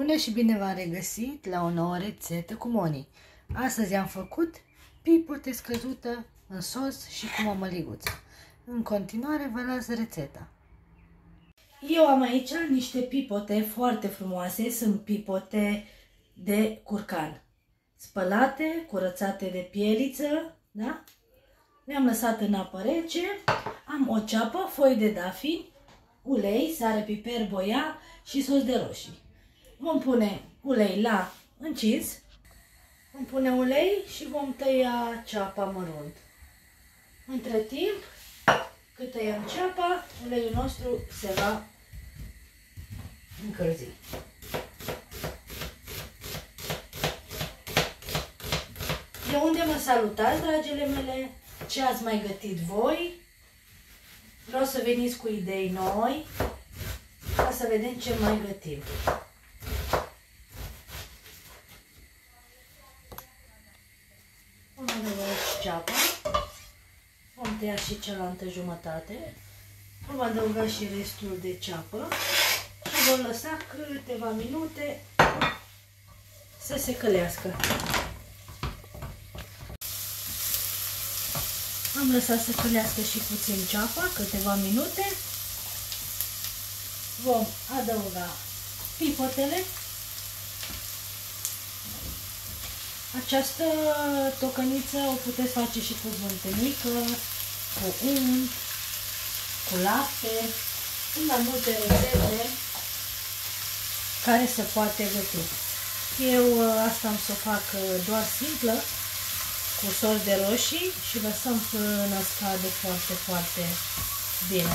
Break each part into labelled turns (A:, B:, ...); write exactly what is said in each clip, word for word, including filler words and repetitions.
A: Bună și bine v-am regăsit la o nouă rețetă cu Moni. Astăzi am făcut pipote scăzută în sos și cu mămăliguță. În continuare vă las rețeta. Eu am aici niște pipote foarte frumoase, sunt pipote de curcan. Spălate, curățate de pieliță, da? Le-am lăsat în apă rece, am o ceapă, foi de dafini, ulei, sare, piper, boia și sos de roșii. Vom pune ulei la încins, vom pune ulei și vom tăia ceapa mărunt. Între timp, cât tăiem ceapa, uleiul nostru se va încălzi. De unde mă salutați, dragile mele? Ce ați mai gătit voi? Vreau să veniți cu idei noi, ca să vedem ce mai gătim. Vom adăuga și ceapa, vom tăia și cealaltă jumătate, vom adăuga și restul de ceapă și vom lăsa câteva minute să se călească. Am lăsat să călească și puțin ceapa, câteva minute. Vom adăuga pipotele. Această tocăniță o puteți face și cu zvântănică, cu unt, cu lapte. Sunt mai multe rețete care se poate găti. Eu asta am să o fac doar simplă, cu sos de roșii și lăsăm până scade foarte, foarte bine.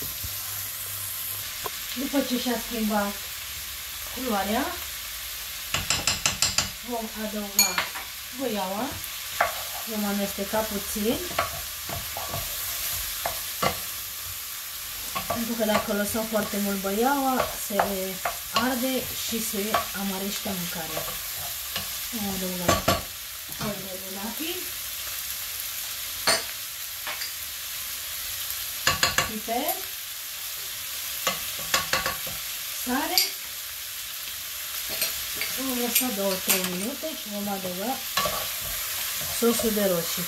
A: După ce și-a schimbat culoarea, vom adăuga boiaua, vom amesteca puțin, pentru că dacă lăsăm foarte mult boiaua, se arde și se amarește mâncarea. Vom adăuga de dafini, piper, sare. Vom lăsa două trei minute și vom adăuga sosul de roșii.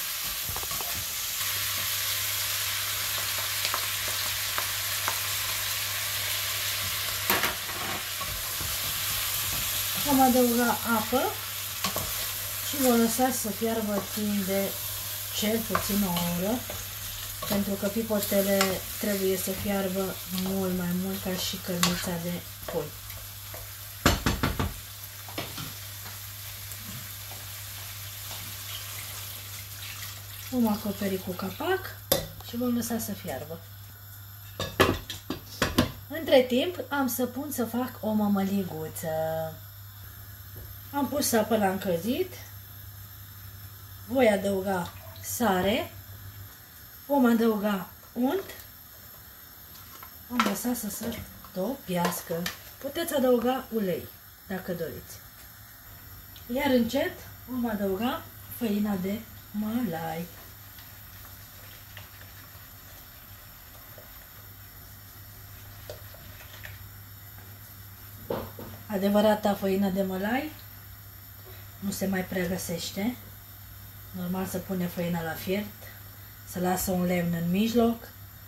A: Vom adăuga apă și vom lăsa să fiarbă timp de cel puțin o oră, pentru că pipotele trebuie să fiarbă mult mai mult ca și cărnița de pui. Vom acoperi cu capac și vom lăsa să fiarbă. Între timp am să pun să fac o mămăliguță. Am pus apă la încălzit. Voi adăuga sare, vom adăuga unt, vom lăsa să se topiască. Puteți adăuga ulei, dacă doriți. Iar încet vom adăuga făina de mălai. Adevărata făină de mălai nu se mai prea găsește. Normal să pune făina la fiert, să lasă un lemn în mijloc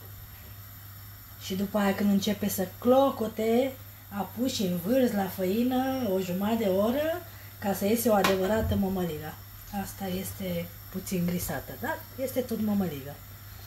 A: și după aia când începe să clocote, apuci în vârz la făină o jumătate de oră ca să iese o adevărată mămăligă. Asta este puțin grisată, dar este tot mămăligă.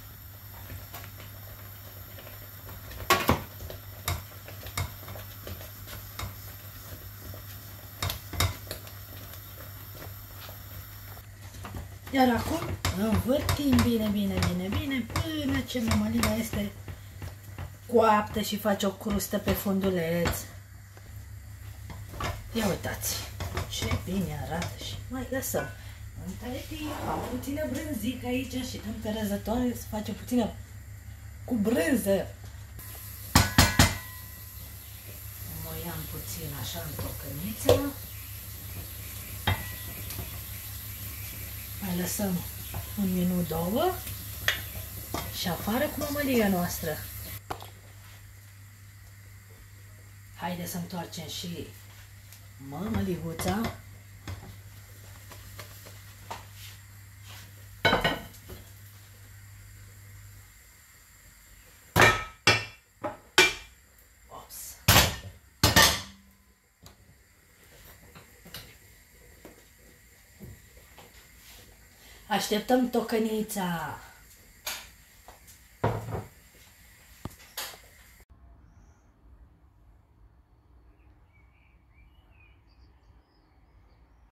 A: Iar acum învârtim bine, bine, bine, bine până ce mămăliga este coaptă și face o crustă pe funduleț. Ia uitați ce bine arată și mai lăsăm. Între timp am puțină brânzică aici și întărăzătoare să face puțină cu brânză. Moiam puțin așa în tocăniță. Mai lăsăm un minut, două și afară cu mămăliga noastră. Haideți să întoarcem și mămăliguța. Ops. Așteptăm tocănița.